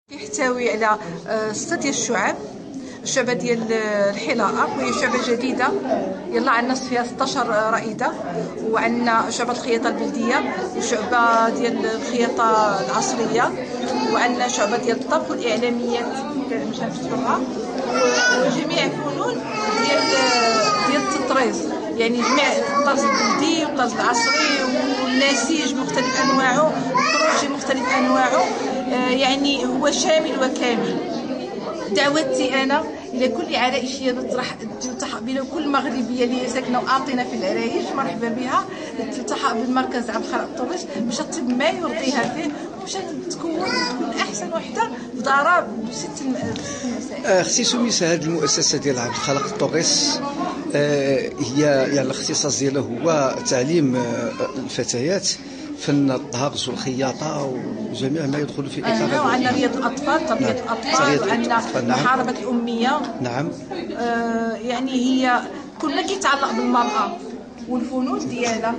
يحتوي على 6 ديال الشعب. الشعبة ديال الحلاقة وهي شعبة جديدة، يلا عندنا فيها 16 رائدة، وعندنا شعبة الخياطة البلدية وشعبة ديال الخياطة العصرية، وعندنا شعبة ديال الطبخ والإعلاميات مش عارفة، وجميع الفنون ديال التطريز، يعني جميع الطرز البلدي والطرز العصري والنسيج مختلف انواعه، الكروشي مختلف انواعه، يعني هو شامل وكامل. دعوتي انا الى كل عرائشيه تلتحق بنا، كل مغربيه اللي ساكنه وعاطينا في العرايش مرحبا بها، تلتحق بالمركز عبد الخالق الطوريس باش تطيب ما يرضيها فيه، باش تكون احسن وحده في دارها بست المسائل. اختي سميسه، هذه المؤسسه ديال عبد الخالق الطوريس هي يعني الاختصاص ديالها هو تعليم الفتيات فن الطهرز والخياطه وجميع ما يدخل في اطار. وعندنا رياض الاطفال، تربيه الاطفال، وعندنا محاربه الاميه. نعم. يعني هي كل ما كيتعلق بالمراه والفنون ديالها،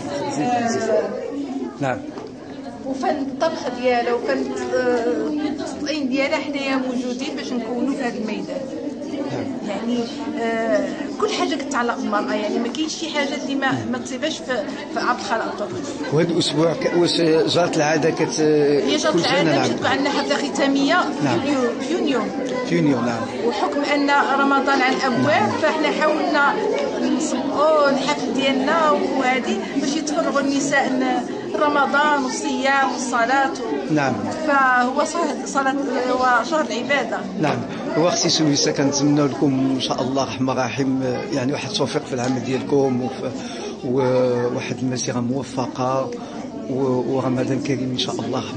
نعم، وفن الطبخ ديالها وفن التطعيم ديالها، حنايا موجودين باش نكونوا في هذا الميدان. يعني كل حاجه كتعلق بالمراه، يعني ما كاينش شي حاجه اللي ما تصيبهاش في عبد الخالق الطوريس. وهذا الاسبوع واش جرت العاده هي جرت العاده باش تكون عندنا حفله ختاميه. نعم. في يونيو. نعم. وحكم ان رمضان على الابواب، فاحنا حاولنا نصبوا الحفل ديالنا وهذه باش يتفرغوا النساء رمضان والصيام والصلاه. نعم. فهو صلاه وشهر العباده. نعم. واختي سويسه، كنتمنى لكم ان شاء الله رحمه رحيم، يعني واحد التوفيق في العمل ديالكم وواحد المسيره موفقه ورمضان كريم ان شاء الله.